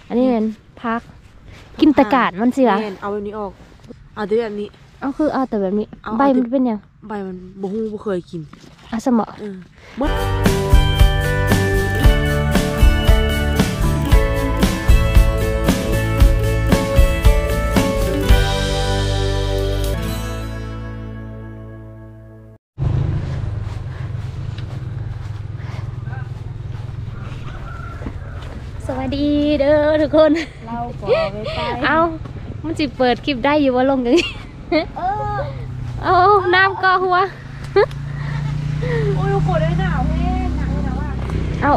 อันนี้เป็นพักกินตะกาดมันสิล่ะเอาแบบนี้ออกเอาแต่แบบนี้เอาคือเอาแต่แบบนี้ใบมันเป็นยังใบมันบ่ฮู้บ่เคยกินสมอหมดสวัสดีเด้อทุกคนเราขอไปเอามันจิเปิดคลิปได้อยู่ว่าลงอย่างนี้เอาน้ำก็หัวโอ้ยโคตรได้หนาวเฮ้หนาวนะว่าเอา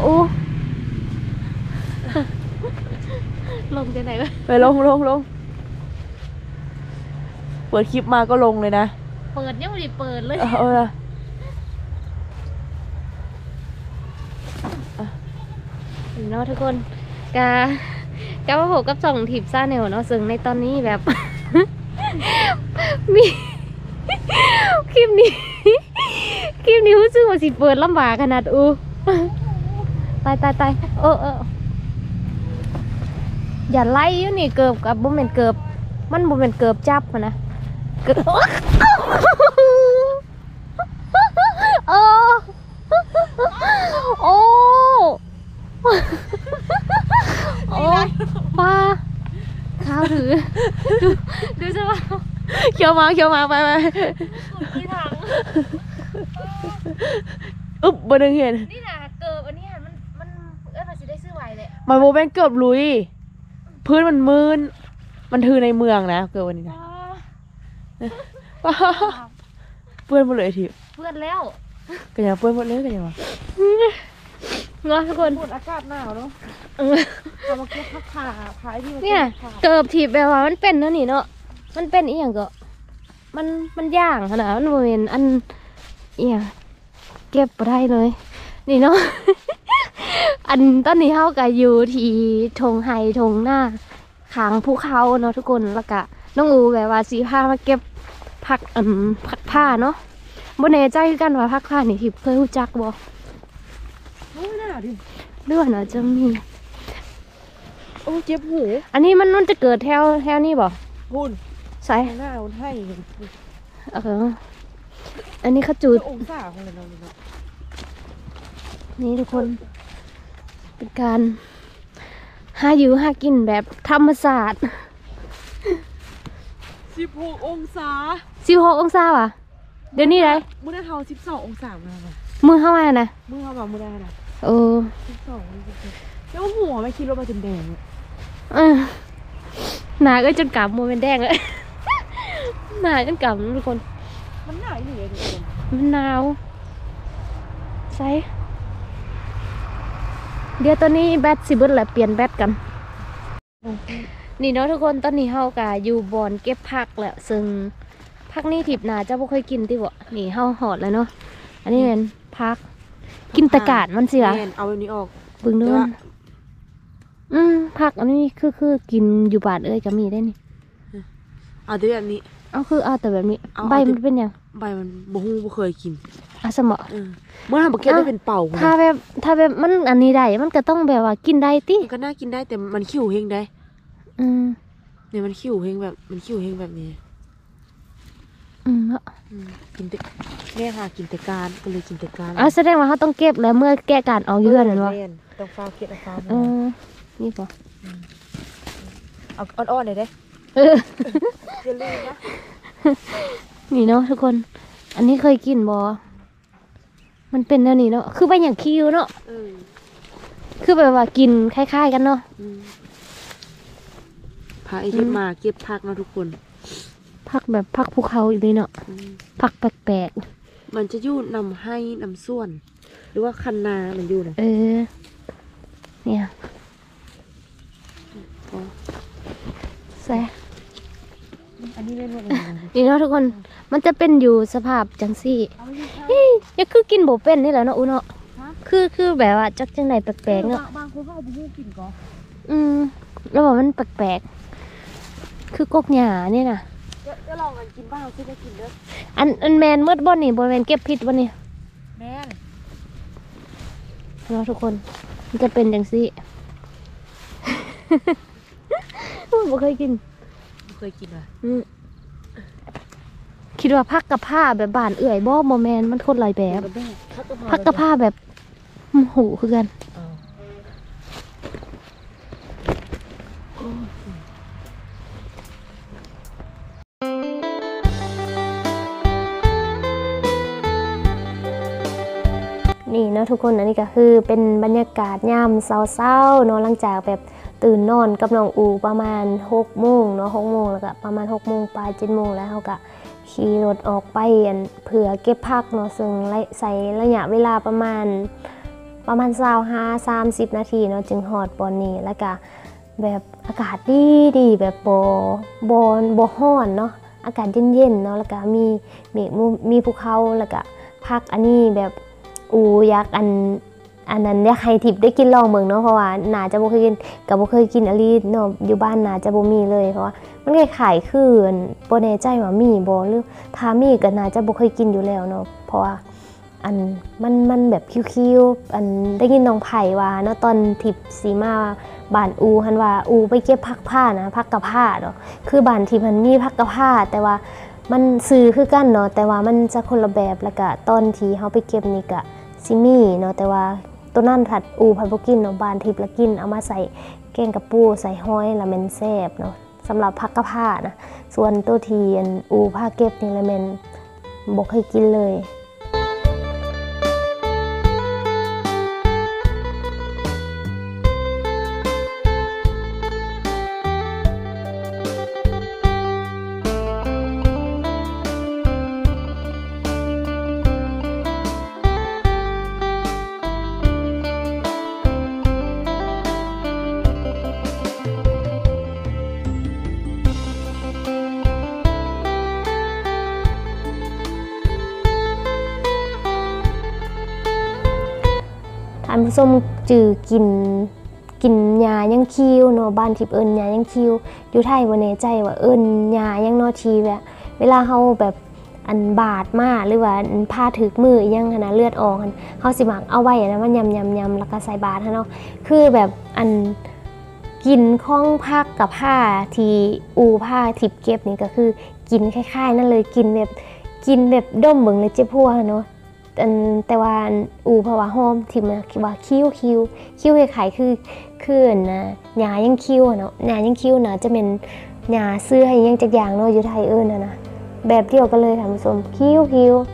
ลงที่ไหนวะไปลงเปิดคลิปมาก็ลงเลยนะเปิดยังไม่ได้เปิดเลยเนาะทุกคนกาว่าผมกับส่องถีบซ่าแนวเนาะซึ่งในตอนนี้แบบ มีคลิปนี้รู้สึกว่าสิเปิดลำบากขนาดตายอย่าไล่อยู่นี่เกือบกับบุ้มเป็นเกือบมันบุ้มเป็นเกือบจับนะเกือบโอ้ปลาข้าวถือดูใช่ปะเขียวมาไปที่ถังบ่นึงเห็นนี่นะเกือบอันนี้มันมันจะได้ซื้อไหวเลยมันโมเป็นเกือบลุยพื้นมันมืนมันถือในเมืองนะเกือบวันนี้นะเปื้อนหมดเลยทีเปื้อนแล้วกันยังเปื้อนหมดเลยกันยังวะงอทุกคนอากาศหนาวเนาะเรามาเก็บผักขาพายที่เนี่ยเกิบถีบแบบว่ามันเป็นนะนี่เนาะมันเป็นอีหยังก็มันย่างขนาดมันบริเวณอันอีหยังเก็บไปได้เลยนี่เนาะ อันตอนนี้เขาก็อยู่ที่ทงไฮทงหน้าขางภูเขาเนาะทุกคนแล้วก็น้องอูแบบว่าสีผ้ามาเก็บผักผ้าเนาะบนเนใจกันว่าผักผ้านี่ทิพย์เคยรู้จักบ่เรื่องน่ะจะมีโอ้เจ็บหูอันนี้มันจะเกิดแถวนี้บ่หุ่นใส่หน้าอุ่นให้อันนี้เขาจูดองศาของเราเนาะนี่ทุกคนเป็นการหาอยู่หากินแบบธรรมศาสตร์ 16 องศา 16 องศาว่ะเดี๋ยวนี้ไรมื้อนั้นเฮา12 องศามามือเข้ามานะมือเข้ามามื้อนั้นนะ12แล้วหัวไม่คิดว่ามันจะแดงหนาก็จนกำมือเป็นแดงเลยหนาจนกำทุกคนมันหนาวอยู่เลยทุกคนมันหนาวใส่เดี๋ยวตอนนี้แบตสิเบิดแหละเปลี่ยนแบตกันนี่เนาะทุกคนตอนนี้เฮากะอยู่บอนเก็บผักแหละซึ่งผักนี่ทิพย์นาจะบ่เคยกินที่บ่นี่เฮาหอดแล้วเนาะอันนี้เป็นผักกินตะกาดมันสิล่ะเอาแบบนี้ออกบึงเนื้อผักอันนี้คือกินอยู่บาทก็มีได้นี่เอาแต่แบบนี้เอาคือเอาแต่แบบนี้ใบมันเป็นยังใบมันบ่ฮู้บ่เคยกินสมอเมื่อทำบักเก็ตได้เป็นเป่าถ้าแบบมันอันนี้ได้มันก็ต้องแบบว่ากินได้ติมันก็น่ากินได้แต่มันขิวเฮงได้เนี่ยมันขิวเฮงแบบมันขิวเฮงแบบนี้กินแต่เนี่ยค่ะกินแต่การก็เลยกินแต่การแสดงว่าเขาต้องเก็บแล้วเมื่อแก้การเอาเยื่อนั่นวะต้องฟ้าเก็บฟ้านี่ป่ะเอาอ่อนๆเลยเด้อย่าลืมนะนี่เนาะทุกคนอันนี้เคยกินบ่มันเป็นแนวนี้เนาะคือไปอย่างคิวเนาะคือแบบว่ากินคล้ายๆกันเนาะพาไอ้ที่มาเก็บผักเนาะทุกคนผักแบบผักภูเขาอยู่เลยเนาะผักแปลกๆมันจะอยู่นำให้นำส่วนหรือว่าคันนามันอยู่นะเนี่ยแซ่อันนี้เล่นหมดเลยนี่เนาะทุกคนมันจะเป็นอยู่สภาพจังซี่ยังคือกินโบเป็นนี่แหละเนาะเนาะคือแบบว่าจักจังไหนแปลกๆเนาะบางคนเขาเอาไปกินก็แล้วบอกมันแปลกๆคือกกหญ้านี่นะจะลองกันกินบ้างคือจะกินเด้ออันแมนมืดบ่นี่บ่แมนเก็บพิษบ่นี่แมนเนาะทุกคนมันจะเป็นจังซี่บ่เคยกินเคยกินว่ะคิดว่าพักกับผ้าแบบบานเอื่อยบ่แมนมันคนหลายแบบ พักกับผ้าแบบหูคือกันนี่เนาะทุกคนอันนี้ก็คือเป็นบรรยากาศยามเช้าๆเนาะหลังจากแบบตื่นนอนกับน้องอูประมาณ6 โมงเนาะ6 โมงแล้วก็ประมาณ6 โมงปลาย7 โมงแล้วเขาก็ขี่รถออกไปเผื่อเก็บผักเนาะซึ่งใส่ระยะเวลาประมาณ25-30 นาทีเนาะจึงฮอดบอนนี้แล้วก็แบบอากาศดีแบบบ่ร้อนเนาะอากาศเย็นๆเนาะแล้วก็มีเมฆมีภูเขาแล้วก็พักอันนี้แบบอยากอันนั้นอยากให้ทิพย์ได้กินลองเมืองเนาะเพราะว่าน่าจะบ่เคยกินกับบ่เคยกินอลีเนาะอยู่บ้านน่าจะบ่มีเลยเพราะว่ามันคล้ายๆคือบ่แน่ใจว่ามีบ่หรือถ้ามีก็น่าจะบ่เคยกินอยู่แล้วเนาะเพราะว่ามันแบบคิวๆได้ยินน้องไผ่ว่าเนาะตอนทิพย์สีมาบ้านหันว่าไปเก็บผักผ้านะผักกะผ้าเนาะคือบ้านทิพย์มันมีผักกะผ้าแต่ว่ามันซื้อคือกันเนาะแต่ว่ามันจะคนละแบบแล้วก็ตอนที่เฮาไปเก็บนี่ก็ซิมี่เนาะแต่ว่าตัวนั่นผัดผัดบ่กินเนาะบานทิพย์ละกินเอามาใส่แกงกะปูใส่ห้อยละแม่นแซ่บเนาะสำหรับผักกะผ้านะส่วนตัวที่ผ้าเก็บนี่ละแม่นบ่เคยกินเลยท่านผู้ชมจือกินหญ้ายังคิวเนาะบ้านทิพย์เอิ้นหญ้ายังคิวอยู่ไทยบ่แน่ใจว่าเอิ้นหญ้ายังเนาะทีแบบเวลาเฮาแบบบาดมาหรือว่าผ้าถึกมือยังหั่นน่ะเลือดออกหั่นเฮาสิมักเอาไว้นะมันยำๆแล้วก็ใส่บาตรเนาะคือแบบกินของผักกับผ้าที่ผ้าทิพย์เก็บนี่ก็คือกินคล้ายๆนั่นเลยกินแบบด้มเบิ่งเลยเจ็บหัวเนาะแต่ว่าเพราะว่าหอมที่มันว่าคิ้วคล้ายๆคือนะหญ้ายังคิ้วเนาะหญ้ายังคิ้วน่ะจะเป็นหญ้าเสื้อให้ยังจักอย่างเนาะอยู่ไทยนะแบบเดียวกันเลยท่านผู้ชมคิ้ว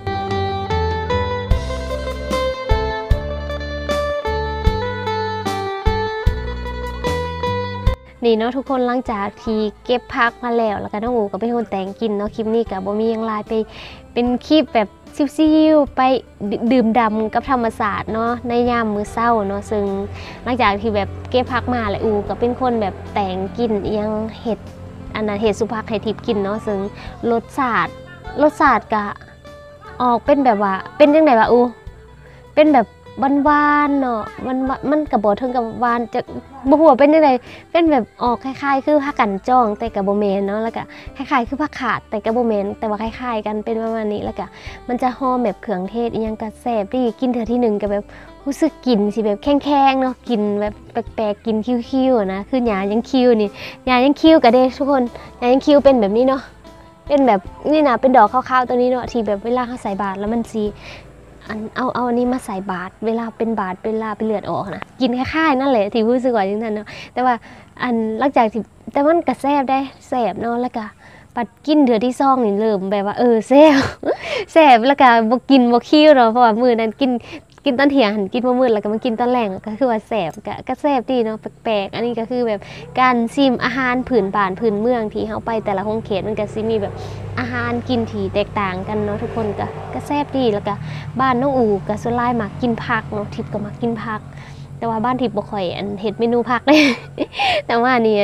นี่เนาะทุกคนหลังจากที่เก็บผักมาแล้วก็น้องก็เป็นคนแต่งกินเนาะคลิปนี้ก็บ่มีหยังหลายไปเป็นคลิปแบบซิวๆไปดื่มด่ำกับธรรมศาสตร์เนาะในยามมื้อเช้าเนาะซึ่งหลังจากที่แบบเก็บผักมาแล้วก็เป็นคนแบบแต่งกินยังเห็ดเห็ดสุภักให้ทิพย์กินเนาะซึ่งรสชาติก็ออกเป็นแบบว่าเป็นจังได๋วะเป็นแบบหวานๆเนาะมันก็บ่ถึงกับหวานจะบ่ฮู้ว่าเป็นจังได๋เป็นแบบออกคล้ายๆคือผักกันจ้องแต่ก็บ่แม่นเนาะแล้วก็คล้ายๆคือผักขาดแต่ก็บ่แม่นแต่ว่าคล้ายๆกันเป็นประมาณนี้แล้วก็มันจะหอมแบบเครื่องเทศอีหยังก็แซ่บดีกินเทื่อที่1ก็แบบรู้สึกกินสิแบบแข็งๆเนาะกินแบบแปลกๆกินคิวๆนะคือหญ้ายังคิวนี่หญ้ายังคิวก็เด้ทุกคนหญ้ายังคิวเป็นแบบนี้เนาะเป็นแบบนี่นะเป็นดอกขาวๆตัวนี้เนาะที่แบบเวลาเขาใส่บาตรแล้วมันสิเอาอันนี้มาใส่บาตรเวลาเป็นบาตรเวลาเป็นเลือดออกนะกินคล้ายๆนั่นแหละที่รู้สึกว่าอย่างนั้นเนาะแต่ว่าหลังจากที่แต่มันก็แซ่บได้แซ่บเนาะแล้วก็ปัดกินเดือที่ซ่องนี่เริ่มแบบว่าแซ่บ แซ่บแล้วก็บ่กินบ่คิ้วเนาะเพราะว่ามื้อนั้นกินตอนเที่ยงกินมื้อมืดแล้วก็มากินตอนแลงก็คือว่าแซ่บก็แซ่บดีเนาะแปลกๆอันนี้ก็คือแบบการชิมอาหารพื้นบ้านพื้นเมืองที่เฮาไปแต่ละโรงเขตมันก็สิมีแบบอาหารกินที่แตกต่างกันเนาะทุกคนก็แซ่บดีแล้วก็บ้านน้องก็ส่วนหลายมักกินผักเนาะทิพย์ก็มักกินผักแต่ว่าบ้านทิพย์บ่ค่อยเฮ็ดเมนูผักเลย แต่ว่านี่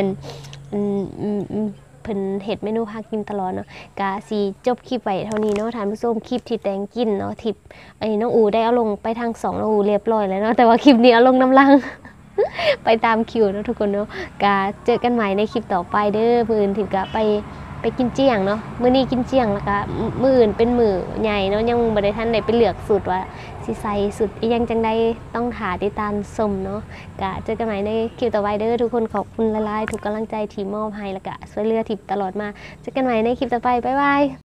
เพิ่นเฮ็ดเมนูพากินตลอดเนาะกะสิจบคลิปไว้เท่านี้เนาะท่านผู้ชมคลิปที่แต่งกินเนาะทิปน้องได้เอาลงไปทาง2น้องเรียบร้อยแล้วเนาะแต่ว่าคลิปนี้เอาลงน้ำลัง ไปตามคิวเนาะทุกคนเนาะกะเจอกันใหม่ในคลิปต่อไปเด้อมื้ออื่นทิปกะไปไปกินเจียงเนาะมื้อนี้กินเจียงแล้วก็มื้ออื่นเป็นมื้อใหญ่เนาะยังบ่ได้ทันได้ไปเลือกสูตรว่าสิใส่สูตรอีหยังจังใดต้องหาติดตามชมเนาะก็เจอกันใหม่ในคลิปต่อไปเด้อทุกคนขอบคุณหลายๆทุกกำลังใจที่มอบให้แล้วก็ช่วยเหลือทิปตลอดมาเจอกันใหม่ในคลิปต่อไปบ๊ายบาย